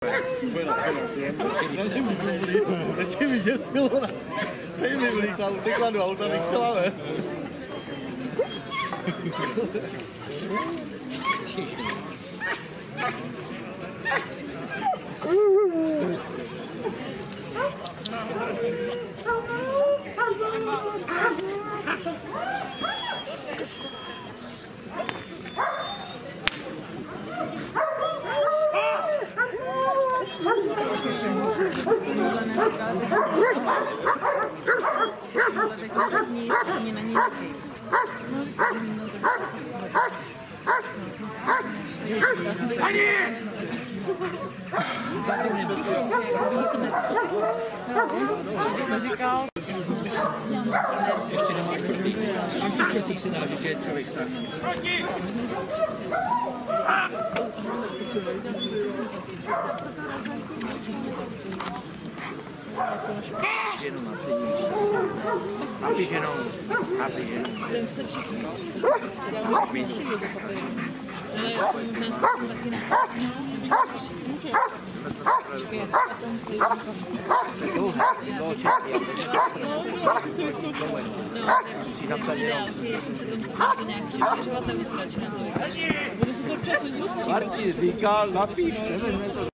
Ještě mi děsilo na... Tady mi vykladu auta, nechtěla, ne? Říkal. Ještě nemáš dobrý. Teď si dá, že je člověk strašný. Jenom napíženou. Jdem se všichni. Ale já jsem možná zkusím taky něco si vyzkoušet. Jestli se tomu bude nějak přibližovat, tak musím radši na to vykažit. Martin říkal, napiš, nevezme to.